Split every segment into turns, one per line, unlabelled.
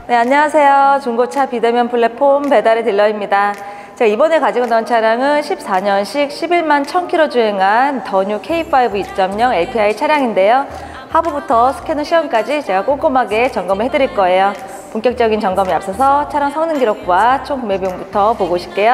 네, 안녕하세요. 중고차 비대면 플랫폼 배달의 딜러입니다. 제가 이번에 가지고 나온 차량은 14년식 11만 1000km 주행한 더 뉴 K5 2.0 LPI 차량인데요. 하부부터 스캐너 시험까지 제가 꼼꼼하게 점검을 해드릴 거예요. 본격적인 점검에 앞서서 차량 성능 기록부와 총 구매 비용부터 보고 오실게요.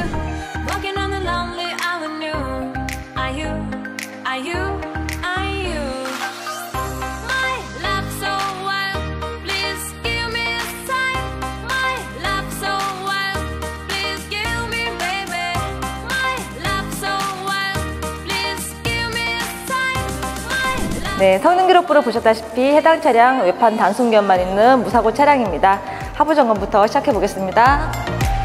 네, 성능 기록부를 보셨다시피 해당 차량 외판 단순견만 있는 무사고 차량입니다. 하부 점검부터 시작해 보겠습니다.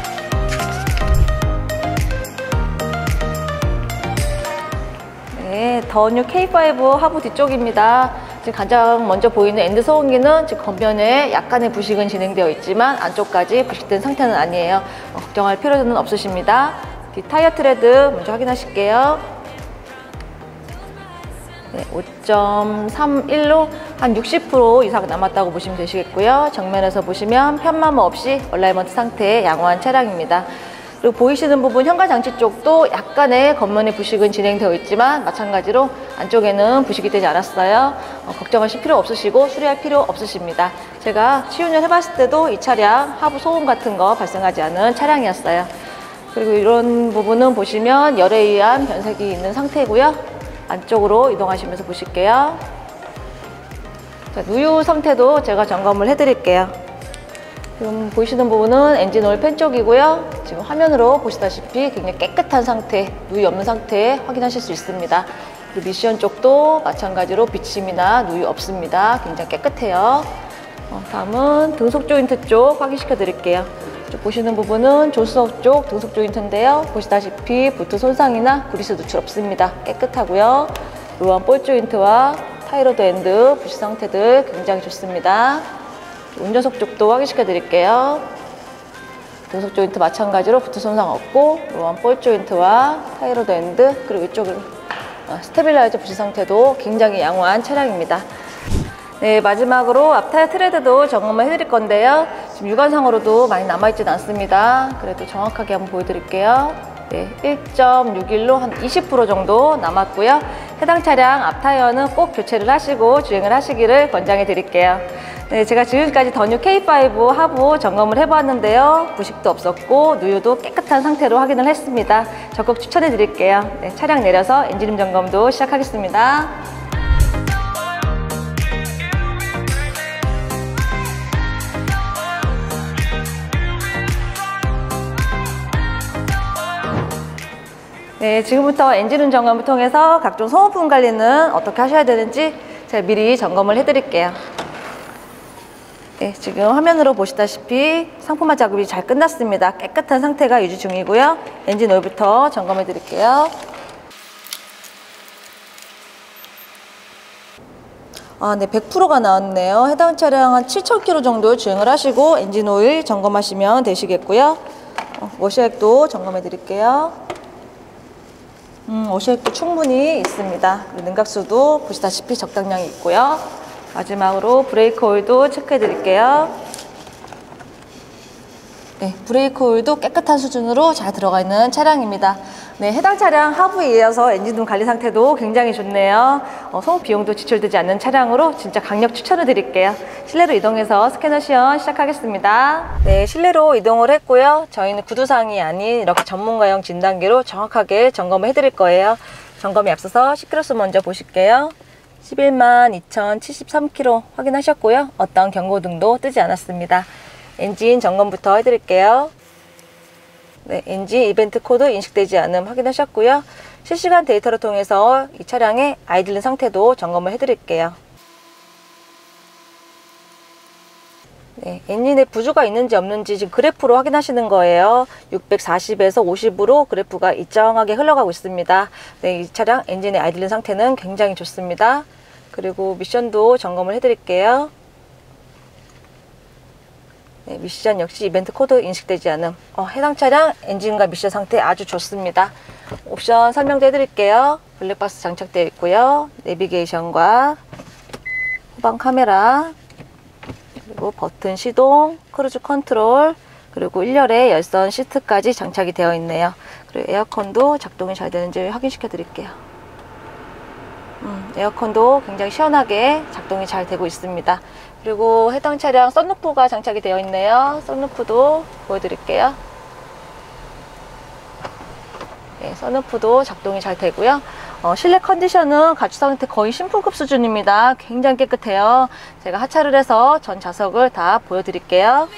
네, 더 뉴 K5 하부 뒤쪽입니다. 지금 가장 먼저 보이는 엔드 소음기는 지금 겉면에 약간의 부식은 진행되어 있지만 안쪽까지 부식된 상태는 아니에요. 걱정할 필요는 없으십니다. 뒤 타이어 트레드 먼저 확인하실게요. 네, 5.31로 한 60% 이상 남았다고 보시면 되시겠고요. 정면에서 보시면 편마모 없이 얼라이먼트 상태의 양호한 차량입니다. 그리고 보이시는 부분 현관장치 쪽도 약간의 겉면의 부식은 진행되어 있지만 마찬가지로 안쪽에는 부식이 되지 않았어요. 걱정하실 필요 없으시고 수리할 필요 없으십니다. 제가 시운전 해봤을 때도 이 차량 하부 소음 같은 거 발생하지 않은 차량이었어요. 그리고 이런 부분은 보시면 열에 의한 변색이 있는 상태고요. 안쪽으로 이동하시면서 보실게요. 자, 누유 상태도 제가 점검을 해드릴게요. 지금 보이시는 부분은 엔진 오일 팬 쪽이고요. 지금 화면으로 보시다시피 굉장히 깨끗한 상태, 누유 없는 상태 확인하실 수 있습니다. 그리고 미션 쪽도 마찬가지로 비침이나 누유 없습니다. 굉장히 깨끗해요. 다음은 등속 조인트 쪽 확인시켜 드릴게요. 보시는 부분은 조수석 쪽 등속 조인트인데요. 보시다시피 보트 손상이나 그리스 누출 없습니다. 깨끗하고요. 로한 볼 조인트와 타이로드 엔드 부식 상태들 굉장히 좋습니다. 운전석 쪽도 확인시켜 드릴게요. 등속 조인트 마찬가지로 보트 손상 없고 로한 볼 조인트와 타이로드 엔드 그리고 이쪽은 스테빌라이저 부식 상태도 굉장히 양호한 차량입니다. 네, 마지막으로 앞타이어 트레드도 점검을 해드릴 건데요. 지금 육안상으로도 많이 남아있지는 않습니다. 그래도 정확하게 한번 보여드릴게요. 네, 1.61로 한 20% 정도 남았고요. 해당 차량 앞타이어는 꼭 교체를 하시고 주행을 하시기를 권장해 드릴게요. 네, 제가 지금까지 더 뉴 K5 하부 점검을 해보았는데요. 부식도 없었고 누유도 깨끗한 상태로 확인을 했습니다. 적극 추천해 드릴게요. 네, 차량 내려서 엔진룸 점검도 시작하겠습니다. 네, 지금부터 엔진룸 점검을 통해서 각종 소모품 관리는 어떻게 하셔야 되는지 제가 미리 점검을 해드릴게요. 네, 지금 화면으로 보시다시피 상품화 작업이 잘 끝났습니다. 깨끗한 상태가 유지 중이고요. 엔진 오일부터 점검해 드릴게요. 네, 100%가 나왔네요. 해당 차량 한 7000km 정도 주행을 하시고 엔진 오일 점검하시면 되시겠고요. 워셔액도 점검해 드릴게요. 워셔액도 충분히 있습니다. 냉각수도 보시다시피 적당량이 있고요. 마지막으로 브레이크 오일도 체크해 드릴게요. 네, 브레이크 오일도 깨끗한 수준으로 잘 들어가 있는 차량입니다. 네, 해당 차량 하부에 이어서 엔진룸 관리 상태도 굉장히 좋네요. 소모 비용도 지출되지 않는 차량으로 진짜 강력 추천을 드릴게요. 실내로 이동해서 스캐너 시연 시작하겠습니다. 네, 실내로 이동을 했고요. 저희는 구두상이 아닌 이렇게 전문가용 진단기로 정확하게 점검을 해드릴 거예요. 점검에 앞서서 10km 먼저 보실게요. 11만 2073km 확인하셨고요. 어떤 경고등도 뜨지 않았습니다. 엔진 점검부터 해드릴게요. 네, 엔진 이벤트 코드 인식되지 않음 확인하셨고요. 실시간 데이터를 통해서 이 차량의 아이들링 상태도 점검을 해드릴게요. 네, 엔진에 부주가 있는지 없는지 지금 그래프로 확인하시는 거예요. 640에서 50으로 그래프가 일정하게 흘러가고 있습니다. 네, 이 차량 엔진의 아이들링 상태는 굉장히 좋습니다. 그리고 미션도 점검을 해드릴게요. 네, 미션 역시 이벤트 코드 인식되지 않음. 해당 차량 엔진과 미션 상태 아주 좋습니다. 옵션 설명도 해드릴게요. 블랙박스 장착되어 있고요. 내비게이션과 후방 카메라, 그리고 버튼 시동, 크루즈 컨트롤, 그리고 1열에 열선 시트까지 장착이 되어 있네요. 그리고 에어컨도 작동이 잘 되는지 확인시켜 드릴게요. 에어컨도 굉장히 시원하게 작동이 잘 되고 있습니다. 그리고 해당 차량 썬루프가 장착이 되어 있네요. 썬루프도 보여드릴게요. 네, 썬루프도 작동이 잘 되고요. 실내 컨디션은 가축 상태 거의 신품급 수준입니다. 굉장히 깨끗해요. 제가 하차를 해서 전 좌석을 다 보여드릴게요.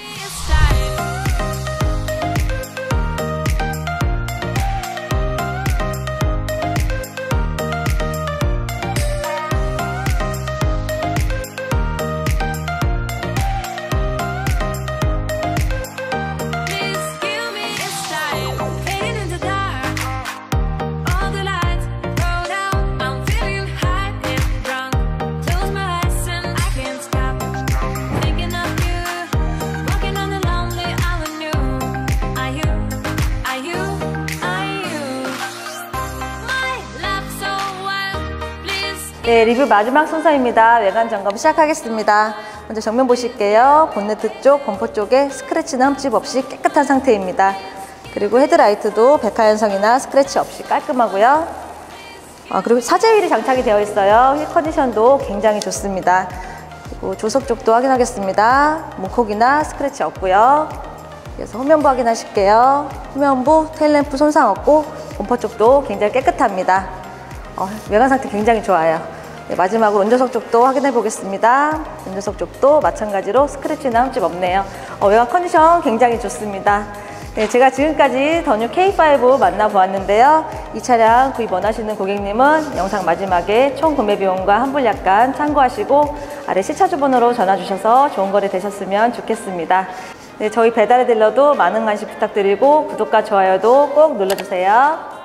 네, 리뷰 마지막 순서입니다. 외관 점검 시작하겠습니다. 먼저 정면 보실게요. 본네트 쪽, 범퍼 쪽에 스크래치나 흠집 없이 깨끗한 상태입니다. 그리고 헤드라이트도 백화현상이나 스크래치 없이 깔끔하고요. 그리고 사제 휠이 장착이 되어 있어요. 휠 컨디션도 굉장히 좋습니다. 그리고 조석 쪽도 확인하겠습니다. 문콕이나 스크래치 없고요. 그래서 후면부 확인하실게요. 후면부 테일램프 손상 없고 범퍼 쪽도 굉장히 깨끗합니다. 외관 상태 굉장히 좋아요. 네, 마지막으로 운전석 쪽도 확인해 보겠습니다. 운전석 쪽도 마찬가지로 스크래치나 흠집 없네요. 외관 컨디션 굉장히 좋습니다. 네, 제가 지금까지 더뉴 K5 만나보았는데요. 이 차량 구입 원하시는 고객님은 영상 마지막에 총 구매 비용과 환불 약관 참고하시고 아래 시차주 번호로 전화 주셔서 좋은 거래 되셨으면 좋겠습니다. 네, 저희 배달의 딜러도 많은 관심 부탁드리고 구독과 좋아요도 꼭 눌러주세요.